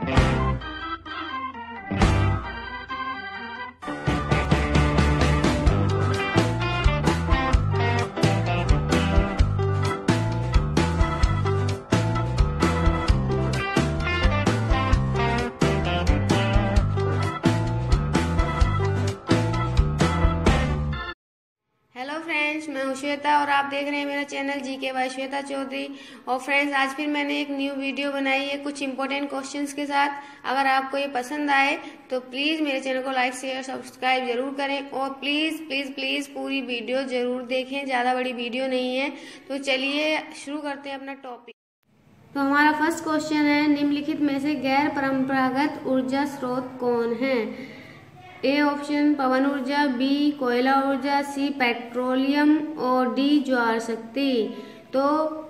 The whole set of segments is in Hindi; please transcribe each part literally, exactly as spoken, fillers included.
हेलो फ्रेंड्स, मैं हूं श्वेता और आप देख रहे हैं मेरा चैनल जी के बाय श्वेता चौधरी। और फ्रेंड्स, आज फिर मैंने एक न्यू वीडियो बनाई है कुछ इंपॉर्टेंट क्वेश्चंस के साथ। अगर आपको ये पसंद आए तो प्लीज़ मेरे चैनल को लाइक शेयर सब्सक्राइब जरूर करें और प्लीज़ प्लीज़ प्लीज़ पूरी वीडियो जरूर देखें। ज़्यादा बड़ी वीडियो नहीं है। तो चलिए शुरू करते हैं अपना टॉपिक। तो हमारा फर्स्ट क्वेश्चन है, निम्नलिखित में से गैर परंपरागत ऊर्जा स्रोत कौन है? ए ऑप्शन पवन ऊर्जा, बी कोयला ऊर्जा, सी पेट्रोलियम और डी ज्वार शक्ति। तो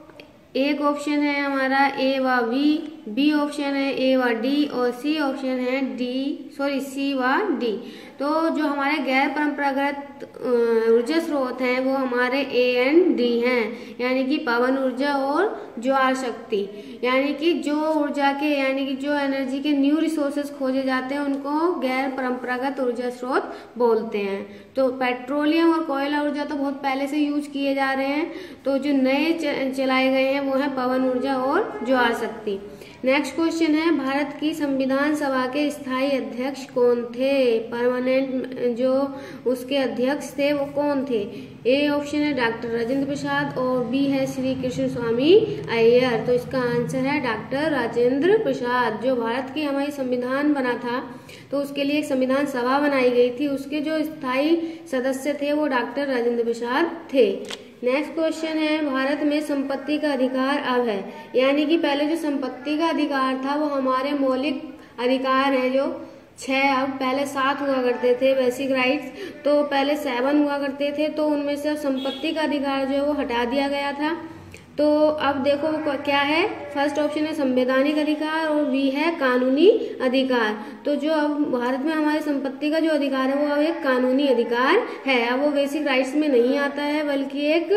एक ऑप्शन है हमारा ए व बी, बी ऑप्शन है ए व डी और सी ऑप्शन है डी सॉरी सी व डी। तो जो हमारे गैर परंपरागत ऊर्जा स्रोत हैं वो हमारे ए एंड डी हैं, यानी कि पवन ऊर्जा और ज्वार शक्ति। यानी कि जो ऊर्जा के यानी कि जो एनर्जी के न्यू रिसोर्सेज खोजे जाते हैं उनको गैर परंपरागत ऊर्जा स्रोत बोलते हैं। तो पेट्रोलियम और कोयला ऊर्जा तो बहुत पहले से यूज किए जा रहे हैं। तो जो नए चलाए गए हैं वो है पवन ऊर्जा और ज्वार शक्ति। नेक्स्ट क्वेश्चन है, भारत की संविधान सभा के स्थायी अध्यक्ष कौन थे? परमानेंट जो उसके अध्यक्ष थे वो कौन थे? ए ऑप्शन है डॉक्टर राजेंद्र प्रसाद और बी है श्री कृष्ण स्वामी अय्यर। तो इसका आंसर है डॉक्टर राजेंद्र प्रसाद। जो भारत की हमारी संविधान बना था तो उसके लिए एक संविधान सभा बनाई गई थी, उसके जो स्थायी सदस्य थे वो डॉक्टर राजेंद्र प्रसाद थे। नेक्स्ट क्वेश्चन है, भारत में संपत्ति का अधिकार अब है, यानी कि पहले जो संपत्ति का अधिकार था वो हमारे मौलिक अधिकार हैं जो छह, अब पहले सात हुआ करते थे बेसिक राइट्स, तो पहले सेवन हुआ करते थे। तो उनमें से संपत्ति का अधिकार जो है वो हटा दिया गया था। तो अब देखो वो क्या है, फर्स्ट ऑप्शन है संवैधानिक अधिकार और बी है कानूनी अधिकार। तो जो अब भारत में हमारी संपत्ति का जो अधिकार है वो अब एक कानूनी अधिकार है। अब वो बेसिक राइट्स में नहीं आता है बल्कि एक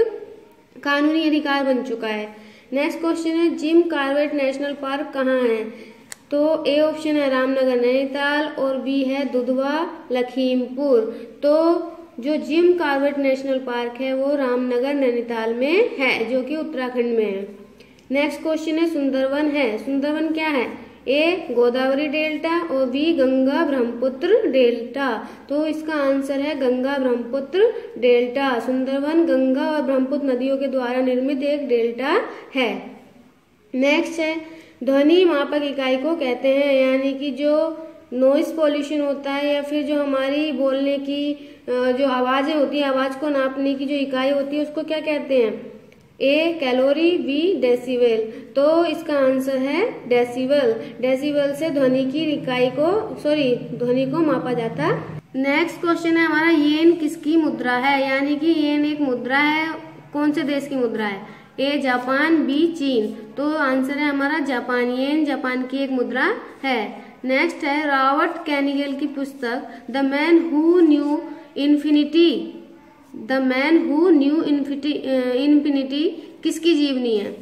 कानूनी अधिकार बन चुका है। नेक्स्ट क्वेश्चन है, जिम कॉर्बेट नेशनल पार्क कहाँ है? तो ए ऑप्शन है रामनगर नैनीताल और बी है दुधवा लखीमपुर। तो जो जिम कॉर्बेट नेशनल पार्क है वो रामनगर नैनीताल में है, जो कि उत्तराखंड में है। नेक्स्ट क्वेश्चन है, सुंदरवन है, सुंदरवन क्या है? ए गोदावरी डेल्टा और बी गंगा ब्रह्मपुत्र डेल्टा। तो इसका आंसर है गंगा ब्रह्मपुत्र डेल्टा। सुंदरवन गंगा और ब्रह्मपुत्र नदियों के द्वारा निर्मित एक डेल्टा है। नेक्स्ट है, ध्वनि मापक इकाई को कहते हैं, यानी कि जो नॉइस पॉल्यूशन होता है या फिर जो हमारी बोलने की जो आवाजें होती है, आवाज को नापने की जो इकाई होती है उसको क्या कहते हैं? A calorie, B decibel. तो इसका आंसर है डेसिबल। डेसिबल से ध्वनि की इकाई को सॉरी ध्वनि को मापा जाता। नेक्स्ट क्वेश्चन है हमारा, येन किसकी मुद्रा है? यानी कि येन एक मुद्रा है, कौन से देश की मुद्रा है? ए जापान, बी चीन। तो आंसर है हमारा जापान। येन जापान की एक मुद्रा है। नेक्स्ट है, रॉबर्ट कैनिगल की पुस्तक the man who knew infinity the man who knew infinity किसकी जीवनी है?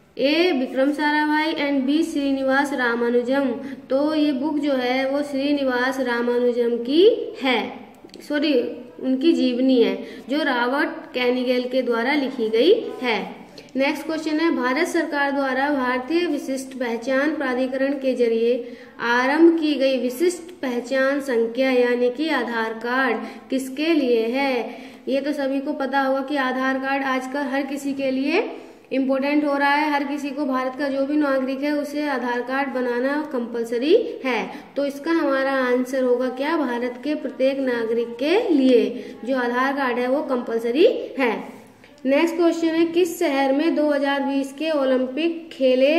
A Vikram Sarabhai and B Srinivasa Ramanujan. तो ये बुक जो है वो श्रीनिवास रामानुजम की है, सॉरी उनकी जीवनी है जो रॉबर्ट कैनिगल के द्वारा लिखी गई है। नेक्स्ट क्वेश्चन है, भारत सरकार द्वारा भारतीय विशिष्ट पहचान प्राधिकरण के जरिए आरंभ की गई विशिष्ट पहचान संख्या यानी कि आधार कार्ड किसके लिए है? ये तो सभी को पता होगा कि आधार कार्ड आजकल हर किसी के लिए इम्पोर्टेंट हो रहा है। हर किसी को, भारत का जो भी नागरिक है उसे आधार कार्ड बनाना कंपलसरी है। तो इसका हमारा आंसर होगा क्या? भारत के प्रत्येक नागरिक के लिए जो आधार कार्ड है वो कंपलसरी है। नेक्स्ट क्वेश्चन है, किस शहर में दो हज़ार बीस के ओलंपिक खेले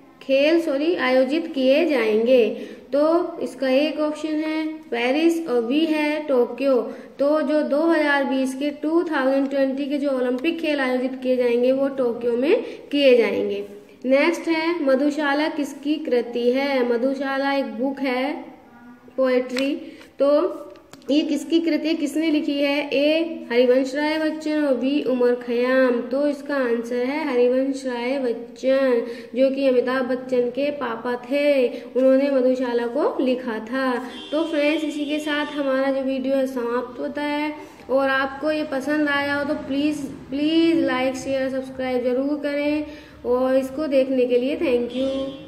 खेल सॉरी आयोजित किए जाएंगे? तो इसका एक ऑप्शन है पेरिस और बी है टोक्यो। तो जो दो हज़ार बीस के दो हज़ार बीस के जो ओलंपिक खेल आयोजित किए जाएंगे वो टोक्यो में किए जाएंगे। नेक्स्ट है, मधुशाला किसकी कृति है? मधुशाला एक बुक है पोएट्री। तो ये किसकी कृति है, किसने लिखी है? ए हरिवंश राय बच्चन और बी उमर खयाम। तो इसका आंसर है हरिवंश राय बच्चन, जो कि अमिताभ बच्चन के पापा थे। उन्होंने मधुशाला को लिखा था। तो फ्रेंड्स, इसी के साथ हमारा जो वीडियो है समाप्त होता है। और आपको ये पसंद आया हो तो please please like share subscribe जरूर करें। और इसको देखने के लिए थैंक यू।